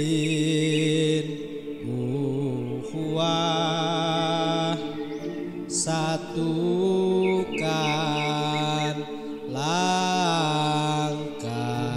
ukhuwah, satukan langkah.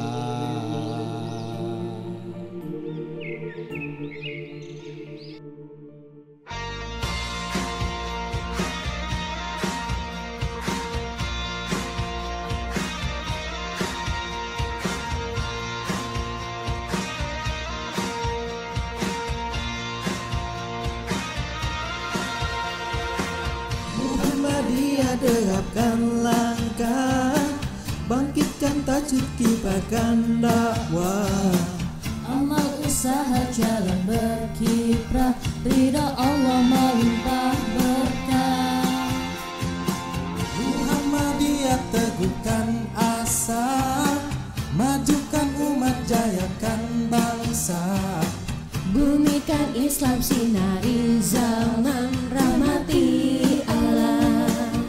Muhammadiyah derapkan langkah, bangkitkan tajuk kibarkan dakwah. Amal usaha jalan berkiprah, ridha Allah melimpah berkah. Muhammadiyah teguhkan asa, majukan umat jayakan bangsa. Bumikan Islam sinari zaman, rahmati alam.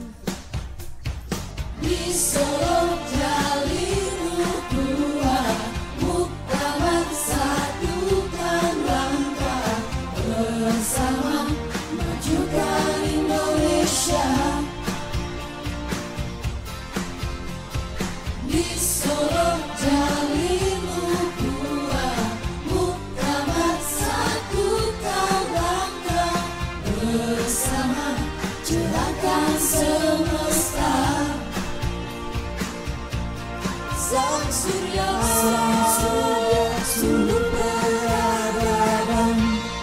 Di Solo jalin ukhuwah, muktamar satukan langkah, bersama majukan Indonesia. Di Solo jalin ukhuwah, muktamar satukan langkah, bersama cerahkan semesta. Sang surya, sumber peradaban.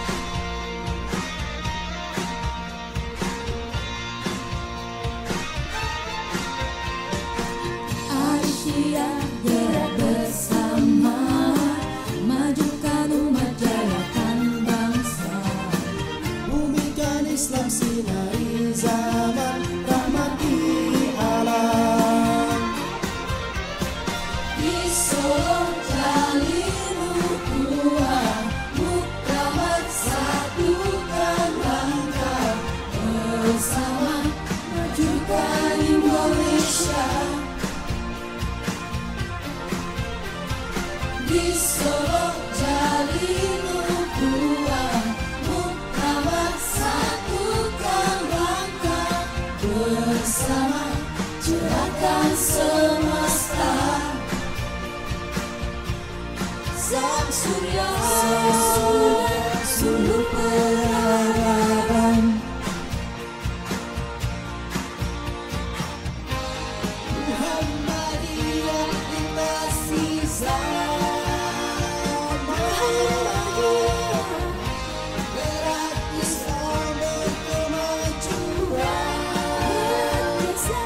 Aisyah gerak bersama, majukan umat jayakan bangsa. Bumikan Islam sinari zaman, rahmati alam. Di Solo jalin ukhuwah, muktamar satukan langkah, bersama majukan Indonesia. Di Solo jalin ukhuwah, muktamar satukan langkah, bersama cerahkan semesta. Sang surya, sumber peradaban. Muhammadiyah lintasi zaman, gerak Islam berkemajuan.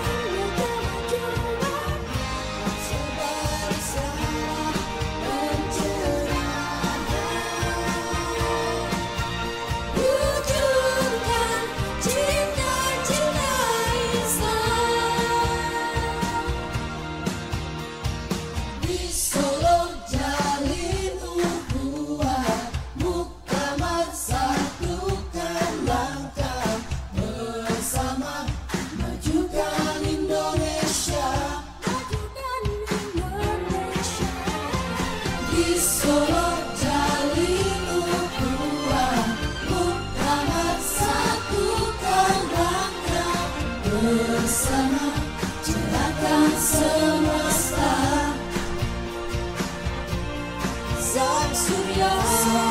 Sebar sana pencerahan, Wujudkan cinta-cinta Islam. Di Solo jalin ukhuwah, muktamar satukan langkah, bersama majukan Indonesia. Di Solo jalin ukhuwah, muktamar satukan langkah, bersama cerahkan semesta. Sang surya,